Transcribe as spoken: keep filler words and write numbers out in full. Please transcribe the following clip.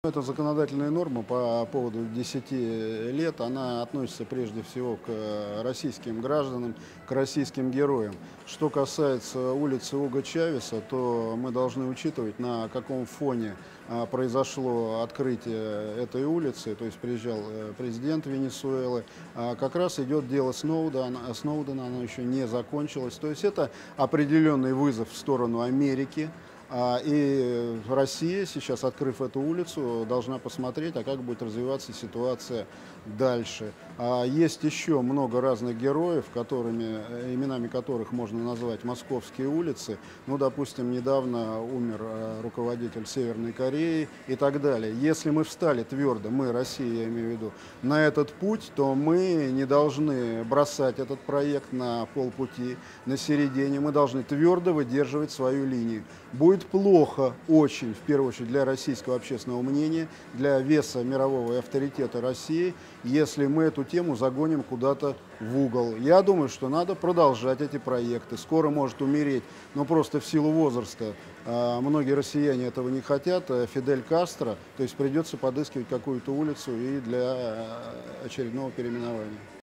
Эта законодательная норма по поводу десяти лет, она относится прежде всего к российским гражданам, к российским героям. Что касается улицы Уго Чавеса, то мы должны учитывать, на каком фоне а, произошло открытие этой улицы. То есть приезжал э, президент Венесуэлы. А, как раз идет дело Сноудена, Сноудена, оно еще не закончилось. То есть это определенный вызов в сторону Америки. А, И Россия сейчас, открыв эту улицу, должна посмотреть, а как будет развиваться ситуация дальше. А Есть еще много разных героев, которыми, э, именами которых можно назвать московские улицы. Ну, допустим, недавно умер э, руководитель Северной Кореи и так далее. Если мы встали твердо, мы, Россия, я имею в виду, на этот путь, то мы не должны бросать этот проект на полпути, на середине. Мы должны твердо выдерживать свою линию. Будет плохо очень, в первую очередь, для российского общественного мнения, для веса мирового и авторитета России, если мы эту тему загоним куда-то в угол. Я думаю, что надо продолжать эти проекты. Скоро может умереть, но просто в силу возраста. а, Многие россияне этого не хотят. а, Фидель Кастро, то есть придется подыскивать какую-то улицу и для а, очередного переименования.